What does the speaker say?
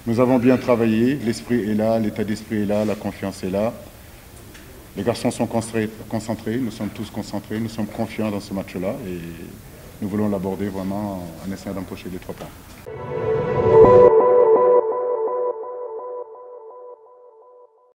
Nous avons bien travaillé, l'esprit est là, l'état d'esprit est là, la confiance est là. Les garçons sont concentrés, nous sommes tous concentrés, nous sommes confiants dans ce match-là et nous voulons l'aborder vraiment en essayant d'empocher les 3 points.